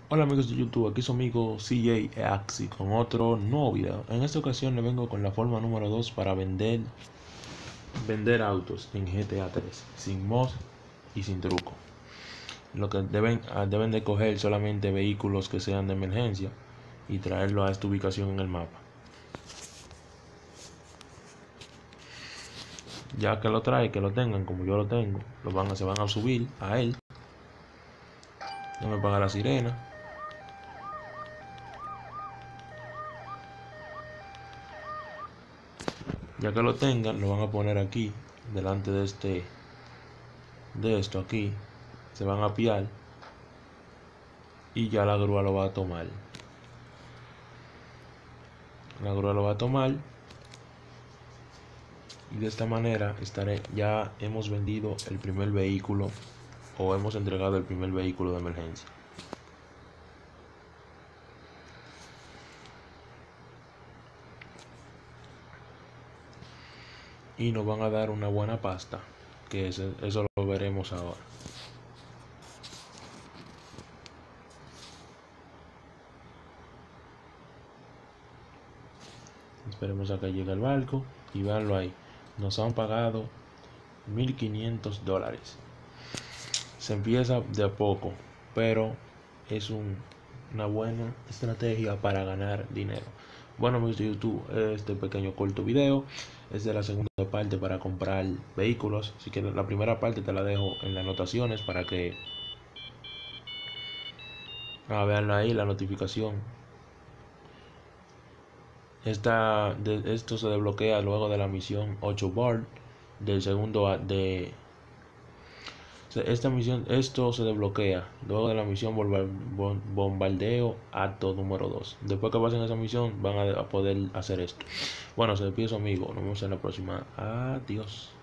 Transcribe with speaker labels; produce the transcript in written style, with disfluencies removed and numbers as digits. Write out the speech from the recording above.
Speaker 1: Hola amigos de YouTube, aquí su amigo CJ Axi con otro nuevo video. En esta ocasión le vengo con la forma número 2 para vender autos en GTA 3 sin mod y sin truco. Lo que deben de coger solamente vehículos que sean de emergencia y traerlo a esta ubicación en el mapa. Ya que lo trae, que lo tengan como yo lo tengo, se van a subir a él. Déjame apagar la sirena. Ya que lo tengan, lo van a poner aquí delante de esto aquí, se van a piar y ya la grúa lo va a tomar. La grúa lo va a tomar y de esta manera ya hemos vendido el primer vehículo o hemos entregado el primer vehículo de emergencia. Y nos van a dar una buena pasta, que eso lo veremos ahora. Esperemos a que llegue el barco y veanlo ahí. Nos han pagado $1,500. Se empieza de a poco, pero es una buena estrategia para ganar dinero. Bueno amigos de YouTube, este pequeño corto video es de la segunda parte para comprar vehículos. Si quieres, la primera parte te la dejo en las anotaciones para que vean ahí la notificación. Esto se desbloquea luego de la misión 8 bar del esto se desbloquea luego de la misión bombardeo acto número 2. Después que pasen esa misión van a poder hacer esto. Bueno, se despide su amigo. Nos vemos en la próxima. Adiós.